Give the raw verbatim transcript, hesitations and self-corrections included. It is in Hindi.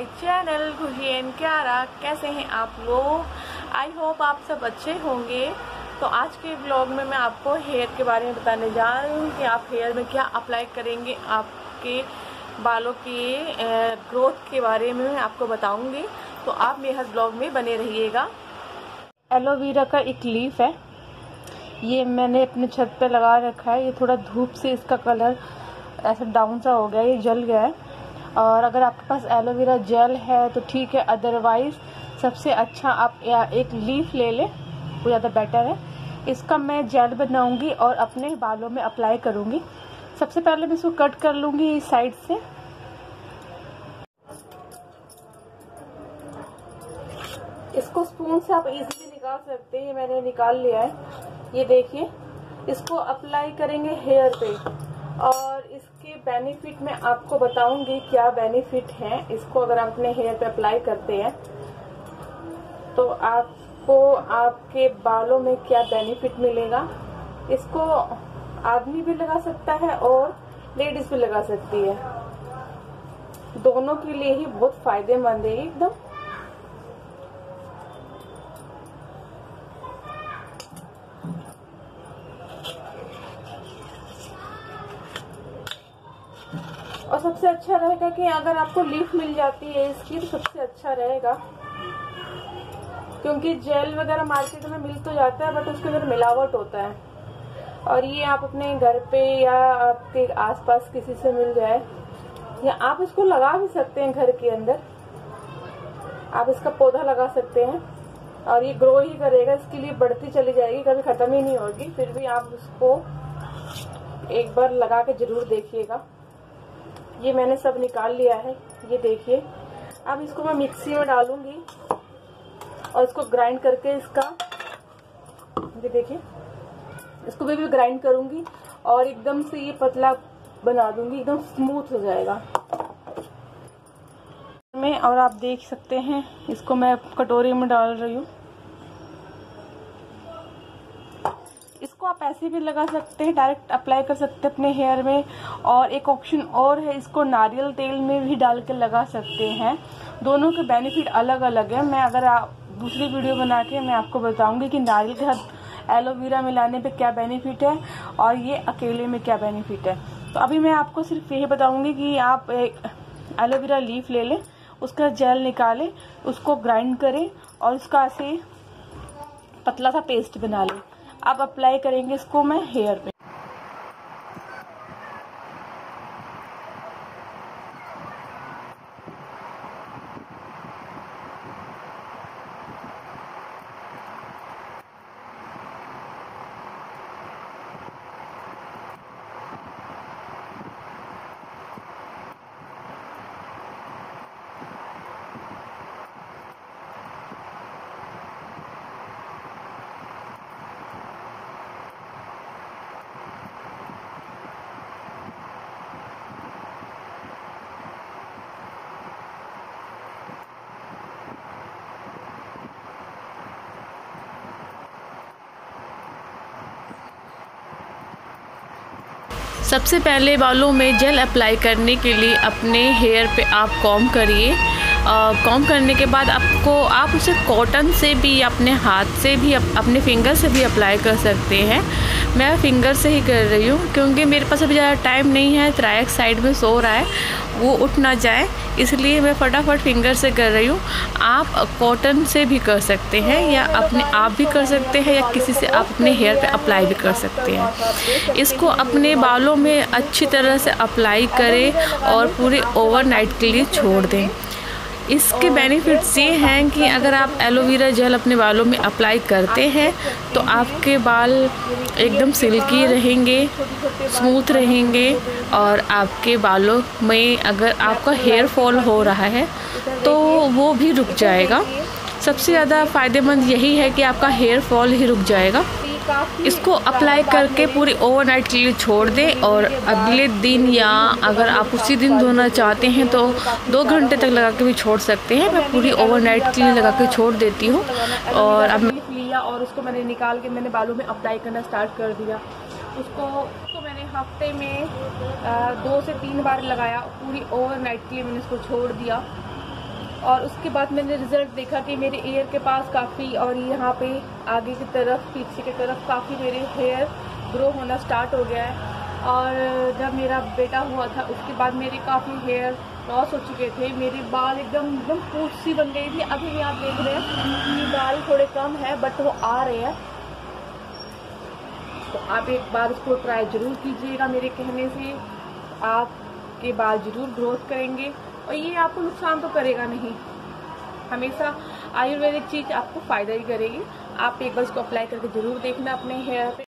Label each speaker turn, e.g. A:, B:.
A: My channel Khushi and Kiara. कैसे हैं आप लोग? आई होप आप सब अच्छे होंगे। तो आज के ब्लॉग में मैं आपको हेयर के बारे में बताने जा रही हूँ कि आप हेयर में क्या अप्लाई करेंगे। आपके बालों के ग्रोथ के बारे में मैं आपको बताऊंगी, तो आप मेरे हर ब्लॉग में बने रहिएगा। एलोवेरा का एक लीफ है, ये मैंने अपने छत पे लगा रखा है। ये थोड़ा धूप से इसका कलर ऐसा डाउन सा हो गया, ये जल गया है। और अगर आपके पास एलोवेरा जेल है तो ठीक है, अदरवाइज सबसे अच्छा आप एक लीफ ले लें, वो ज़्यादा बेटर है। इसका मैं जेल बनाऊंगी और अपने बालों में अप्लाई करूंगी। सबसे पहले मैं इसको कट कर लूंगी इस साइड से। इसको स्पून से आप इजीली निकाल सकते हैं, मैंने निकाल लिया है। ये देखिए, इसको अप्लाई करेंगे हेयर पे और इसके बेनिफिट मैं आपको बताऊंगी क्या बेनिफिट हैं। इसको अगर आप अपने हेयर पे अप्लाई करते हैं तो आपको आपके बालों में क्या बेनिफिट मिलेगा। इसको आदमी भी लगा सकता है और लेडीज भी लगा सकती है, दोनों के लिए ही बहुत फायदेमंद है एकदम। और सबसे अच्छा रहेगा कि अगर आपको लीफ मिल जाती है इसकी तो सबसे अच्छा रहेगा, क्योंकि जेल वगैरह मार्केट में मिल तो जाता है बट उसके अंदर मिलावट होता है। और ये आप अपने घर पे या आपके आसपास किसी से मिल जाए, या आप इसको लगा भी सकते हैं घर के अंदर। आप इसका पौधा लगा सकते हैं और ये ग्रो ही करेगा, इसके लिए बढ़ती चली जाएगी, कभी खत्म ही नहीं होगी। फिर भी आप इसको एक बार लगा के जरूर देखिएगा। ये मैंने सब निकाल लिया है, ये देखिए। अब इसको मैं मिक्सी में डालूंगी और इसको ग्राइंड करके इसका, ये देखिए, इसको भी, भी ग्राइंड करूंगी और एकदम से ये पतला बना दूंगी, एकदम स्मूथ हो जाएगा में। और आप देख सकते हैं, इसको मैं कटोरी में डाल रही हूँ। इसको आप ऐसे भी लगा सकते हैं, डायरेक्ट अप्लाई कर सकते हैं अपने हेयर में। और एक ऑप्शन और है, इसको नारियल तेल में भी डाल के लगा सकते हैं। दोनों के बेनिफिट अलग अलग है। मैं अगर आप दूसरी वीडियो बना के मैं आपको बताऊंगी कि नारियल के साथ एलोवेरा मिलाने पे क्या बेनिफिट है और ये अकेले में क्या बेनिफिट है। तो अभी मैं आपको सिर्फ यही बताऊंगी कि आप एक एलोवेरा लीफ ले लें, उसका जेल निकालें, उसको ग्राइंड करें और उसका ऐसे पतला सा पेस्ट बना लें। अब अप्लाई करेंगे इसको मैं हेयर पे। सबसे पहले बालों में जेल अप्लाई करने के लिए अपने हेयर पे आप कॉम्ब करिए। कॉम्ब करने के बाद आपको आप उसे कॉटन से भी, अपने हाथ से भी, अप, अपने फिंगर से भी अप्लाई कर सकते हैं। मैं फिंगर से ही कर रही हूँ क्योंकि मेरे पास अभी ज़्यादा टाइम नहीं है। त्रायक साइड में सो रहा है, वो उठ ना जाए, इसलिए मैं फटाफट फिंगर से कर रही हूँ। आप कॉटन से भी कर सकते हैं या अपने आप भी कर सकते हैं या किसी से आप अपने हेयर पे अप्लाई भी कर सकते हैं। इसको अपने बालों में अच्छी तरह से अप्लाई करें और पूरे ओवरनाइट के लिए छोड़ दें। इसके बेनिफिट्स ये हैं कि अगर आप एलोवेरा जेल अपने बालों में अप्लाई करते हैं तो आपके बाल एकदम सिल्की रहेंगे, स्मूथ रहेंगे। और आपके बालों में अगर आपका हेयर फॉल हो रहा है तो वो भी रुक जाएगा। सबसे ज़्यादा फ़ायदेमंद यही है कि आपका हेयर फॉल ही रुक जाएगा। इसको अप्लाई करके पूरी ओवरनाइट के लिए छोड़ दें और अगले दिन, या अगर आप उसी दिन धोना चाहते हैं तो दो घंटे तक लगा के भी छोड़ सकते हैं। मैं पूरी ओवरनाइट के लिए लगा के छोड़ देती हूँ। और अब लिया और उसको मैंने निकाल के मैंने बालों में अप्लाई करना स्टार्ट कर दिया। उसको उसको मैंने हफ्ते में आ, दो से तीन बार लगाया। पूरी ओवरनाइट के लिए मैंने इसको छोड़ दिया। और उसके बाद मैंने रिजल्ट देखा कि मेरे ईयर के पास काफ़ी और यहाँ पे आगे की तरफ पीछे की तरफ काफ़ी मेरे हेयर ग्रो होना स्टार्ट हो गया है। और जब मेरा बेटा हुआ था उसके बाद मेरे काफ़ी हेयर लॉस हो चुके थे, मेरे बाल एकदम एकदम पूंछ सी बन गई थी। अभी भी आप देख रहे हैं कि बाल थोड़े कम है बट वो आ रहे हैं। तो आप एक बार उसको ट्राई जरूर कीजिएगा, मेरे कहने से आपके बाल जरूर ग्रोथ करेंगे और ये आपको नुकसान तो करेगा नहीं। हमेशा आयुर्वेदिक चीज़ आपको फ़ायदा ही करेगी। आप एक बार इसको अप्लाई करके जरूर देखना अपने हेयर पे।